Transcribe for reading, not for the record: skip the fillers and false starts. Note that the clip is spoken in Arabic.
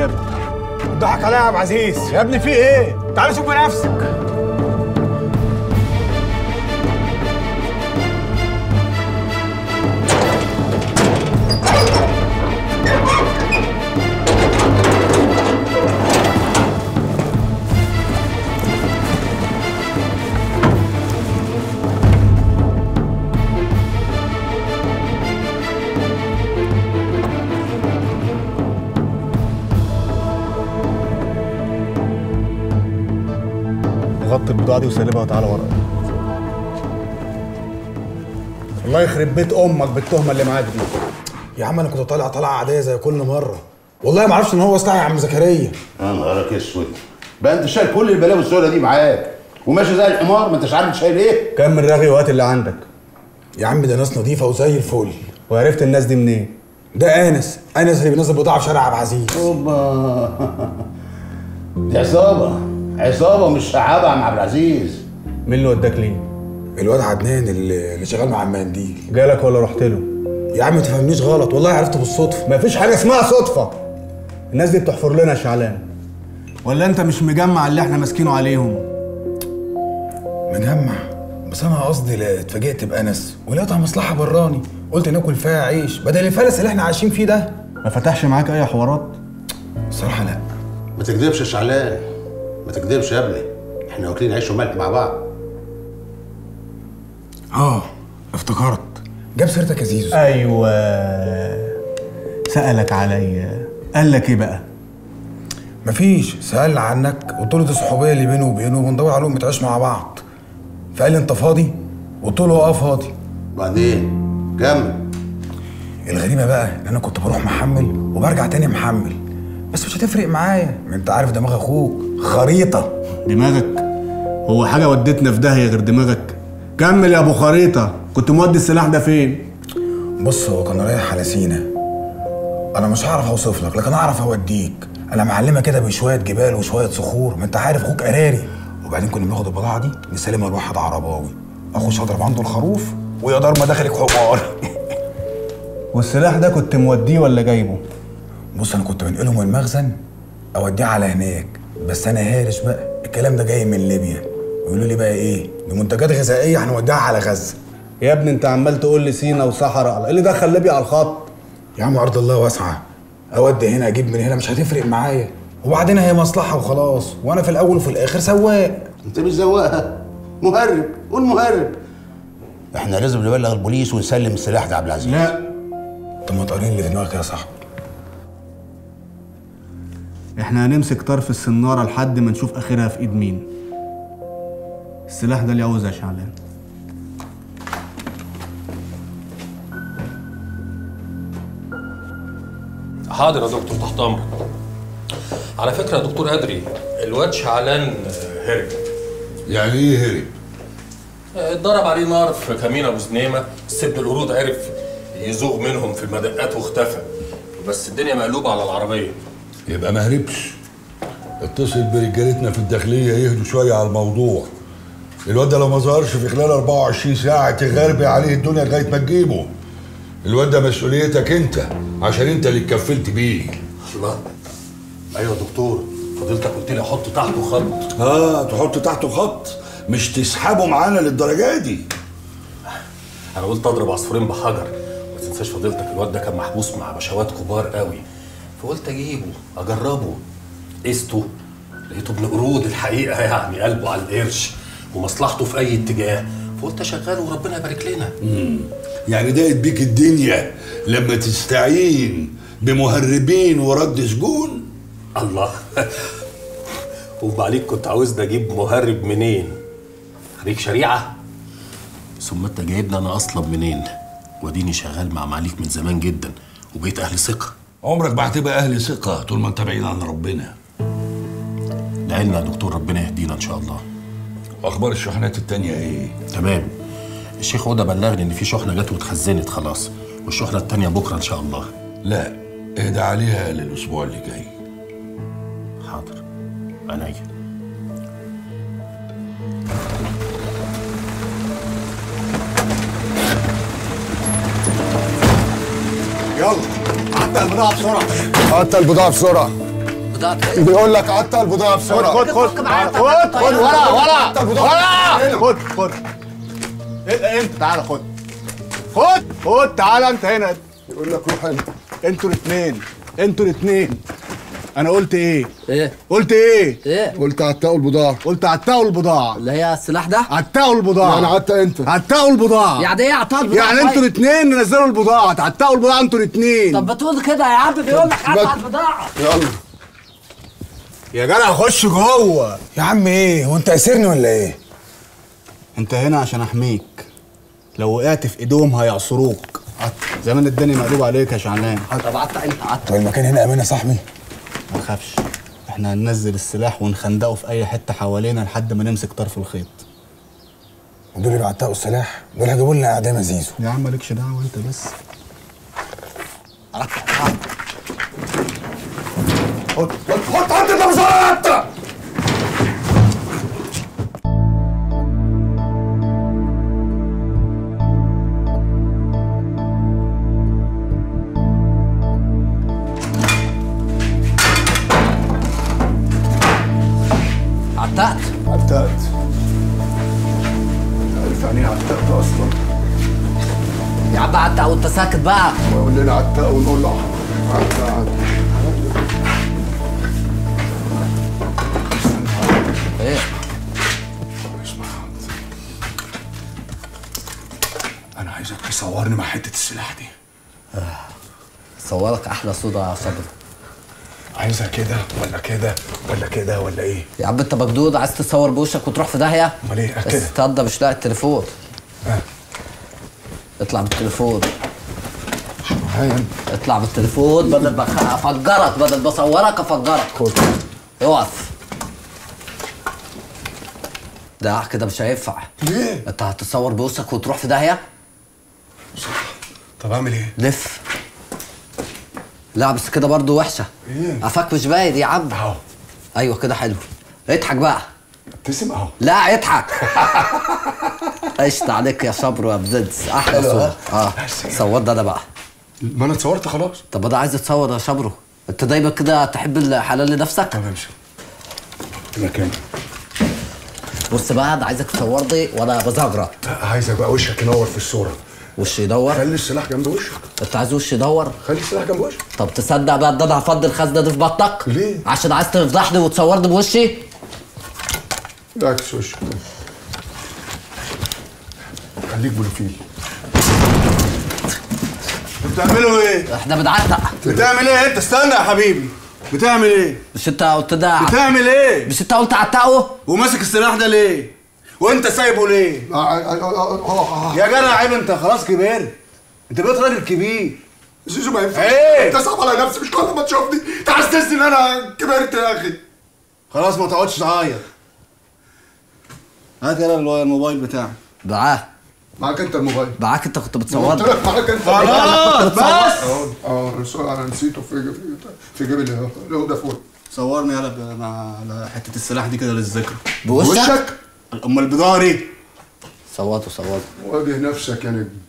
ابني؟ ضحك عليا يا عبد العزيز. يا ابني في ايه؟ تعالى شوف بنفسك. غطي البضاعة دي وسلبها وتعالى ورايا. الله يخرب بيت امك بالتهمه اللي معاك دي. يا عم انا كنت طالعه عاديه زي كل مره، والله ما اعرفش ان هو وسطها يا عم زكريا. يا نهارك اسود، بقى انت شايل كل البلاوي السوداء دي معاك وماشي زي الحمار، ما انتش عارف شايل ايه؟ كمل رغي وقت اللي عندك. يا عم ده ناس نظيفه وزي الفل. وعرفت الناس دي منين؟ ده انس اللي بينزل بضاعه في شارع عبد العزيز. اوبا دي عصابه مش شعابه يا عم عبد العزيز. مين اللي وداك ليه؟ الواد عدنان اللي شغال مع المنديل. جالك ولا رحت له؟ يا عم ما تفهمنيش غلط، والله عرفته بالصدفه. مفيش حاجه اسمها صدفه. الناس دي بتحفر لنا يا شعلان. ولا انت مش مجمع اللي احنا ماسكينه عليهم؟ مجمع، بس انا قصدي اتفاجئت بانس ولقيتها مصلحه براني، قلت ناكل فيها عيش بدل الفلس اللي احنا عايشين فيه ده. ما فتحش معاك اي حوارات؟ الصراحه لا. ما تكذبش يا شعلان، ما تكذبش يا ابني، احنا واكلين عيش وملح مع بعض. افتكرت، جاب سيرتك يا زيزو. ايوه، سألك عليا، قال لك ايه بقى؟ مفيش، سألني عنك، قلت له دي صحوبيه اللي بينه وبينه وبندور عليهم يتعيش مع بعض. فقال لي انت فاضي؟ قلت له فاضي. بعدين كمل. الغريبه بقى ان انا كنت بروح محمل وبرجع تاني محمل، بس مش هتفرق معايا، ما انت عارف دماغ اخوك خريطه. دماغك؟ هو حاجه ودتنا في داهيه غير دماغك؟ كمل يا ابو خريطه، كنت مودي السلاح ده فين؟ بص، هو كان رايح على سينا. انا مش هعرف اوصف لك، لكن اعرف اوديك. انا معلمه كده بشويه جبال وشويه صخور، ما انت عارف اخوك قراري. وبعدين كنا بناخد البضاعه دي نسلمها لواحد عرباوي، اخش اضرب عنده الخروف ويا دار ما دخلك حمار. والسلاح ده كنت موديه ولا جايبه؟ بص، انا كنت بنقله من المخزن اوديه على هناك، بس انا هارش بقى الكلام ده جاي من ليبيا، ويقولوا لي بقى ايه، دي منتجات غذائيه هنوديها على غزه. يا ابني انت عمال تقول لي سينا وصحراء، ايه اللي دخل ليبيا على الخط؟ يا عم ارض الله واسعه، اودي هنا اجيب من هنا مش هتفرق معايا، وبعدين هي مصلحه وخلاص، وانا في الاول وفي الاخر سواق. انت مش سواقها، مهرب، قول مهرب. احنا لازم نبلغ البوليس ونسلم السلاح ده يا عبد العزيز. لا. طب ما تقارن اللي في دماغك يا صاحبي. احنا هنمسك طرف السناره لحد ما نشوف اخرها في ايد مين. السلاح ده اللي عاوزه يا شعلان. حاضر يا دكتور، تحت امرك. على فكره يا دكتور ادري، الواد شعلان هرب. يعني ايه هرب؟ اتضرب عليه نار في كمين ابو زنيمه، السبن القرود عرف يزوغ منهم في المدقات واختفى، بس الدنيا مقلوبه على العربيه. يبقى ما هربش. اتصل برجالتنا في الداخليه يهدوا شويه على الموضوع. الواد ده لو ما ظهرش في خلال 24 ساعه تغربي عليه الدنيا لغايه ما تجيبه. الواد ده مسؤوليتك انت، عشان انت اللي اتكفلت بيه. الله. ايوه يا دكتور، فضلتك قلت لي احط تحته خط. تحط تحته خط، مش تسحبه معانا للدرجه دي. انا قلت اضرب عصفورين بحجر. ما تنساش فضيلتك الواد ده كان محبوس مع بشوات كبار قوي، فقلت اجيبه اجربه. قسته لقيته ابن قرود الحقيقه، يعني قلبه على القرش ومصلحته في اي اتجاه، فقلت اشغله وربنا يبارك لنا. يعني ضاقت بيك الدنيا لما تستعين بمهربين ورد سجون؟ الله. وبعليك كنت عاوزني اجيب مهرب منين؟ خريج شريعه؟ ثم انت جايبني انا اصلا منين؟ واديني شغال مع معاليك من زمان جدا وبقيت اهل ثقه. عمرك ما هتبقى اهل ثقه طول ما انت بعيد عن ربنا. لعلنا يا دكتور، ربنا يهدينا ان شاء الله. واخبار الشحنات التانيه ايه؟ تمام. الشيخ هدى بلغني ان في شحنه جت واتخزنت خلاص، والشحنه التانيه بكره ان شاء الله. لا، اهدى عليها للاسبوع اللي جاي. حاضر، عينيا. يلا عدى البضاعه بسرعه. عدى البضاعه بسرعه. البضاعة. بيقول لك عطل البضاعة بسرعة. خد خد انت تعالى خد تعالى انت هنا. يقول لك روح هنا. انتوا الاثنين انا قلت ايه؟ ايه؟ قلت ايه؟ ايه؟ قلت عتقوا البضاعة. قلت عتقوا البضاعة. اللي هي السلاح ده؟ عتقوا البضاعة. يعني عتق انت. عتقوا البضاعة. يعني ايه عتق البضاعة؟ يعني انتوا الاثنين ننزلوا البضاعة، تعتقوا البضاعة انتوا الاثنين. طب بتقول كده يا عم، بيقول لك عتق البضاعة. يلا يا جدع خش جوه. يا عم ايه؟ هو انت اسرني ولا ايه؟ انت هنا عشان احميك، لو وقعت في ايدهم هيعصروك زمان الدنيا مقلوب عليك يا شعلان. طب عتق انت عتق. طب المكان هنا امان يا صاحبي؟ ما تخافش، احنا هننزل السلاح ونخندقه في اي حته حوالينا لحد ما نمسك طرف الخيط. ودول اللي بيعتقوا السلاح دول هيجيبوا لنا اعدام يا زيزو. يا عم مالكش دعوه انت بس. حط عند النبضات. عتقت. عارف يعني ايه عتقت اصلا؟ يا عم عتق وانت ساكت بقى. ويقول لنا عتق ونقول له عتق. ايه؟ اسمع، انا عايزك تصورني مع حتة السلاح دي. صورك احلى صورة يا صبري. عايزها كده ولا كده ولا كده ولا ايه؟ يا عم انت مجدود، عايز تصور بوشك وتروح في داهية؟ امال ايه كده؟ استنى مش لاقي التليفون. اطلع بالتليفون. اطلع بالتليفون بدل ما افجرك، بدل ما اصورك افجرك. خد. اقف. ده كده مش هينفع. ليه؟ انت هتصور بوشك وتروح في داهية؟ طب اعمل ايه؟ لف. لا بس كده برضو وحشة. ايه؟ قفاك مش باين يا عم. اهو. ايوه كده حلو. اضحك بقى. ابتسم اهو. لا اضحك. قشطة عليك يا صبر يا بدنس، احلى صورة. صورت انا بقى. ما انا اتصورت خلاص. طب انا عايز اتصور يا شبرو. انت دايما كده تحب الحلال لنفسك. طب امشي مكان. بص بقى انا عايزك تصورني وانا بزغرط. عايزك بقى وشك ينور في الصوره. وش يدور؟ خلي السلاح جنب وشك. انت عايز وش يدور؟ خلي السلاح جنب وشك. طب تصدق بقى ان انا هفضي الخزنه دي في بطنك؟ ليه؟ عشان عايز تفضحني وتصورني بوشي؟ اعكس وشك. خليك بلوفيل. بتعملوا ايه؟ احنا بنعتق. بتعمل ايه انت؟ استنى يا حبيبي، بتعمل ايه؟ مش انت قلت ده؟ بتعمل ايه؟ مش انت قلت عتقه؟ وماسك السلاح ده ليه؟ وانت سايبه ليه؟ يا جدع عيب، انت خلاص كبرت، انت بقيت راجل كبير. زيزو ما ينفعش. ايه؟ انت صعب على نفسي، مش كل ما تشوفني تحسسني ان انا كبرت يا اخي. خلاص ما تقعدش تعيط. هات يلا الموبايل بتاعك. معاك انت الموبايل. معاك انت كنت بتصورني. قلت لك معاك انت. خلاص بس. انا نسيته في جيب الفودافون. صورني يلا مع حته السلاح دي كده للذكرى. بوشك؟ امال البضاعه دي؟ صوته. واجه نفسك يا نجم.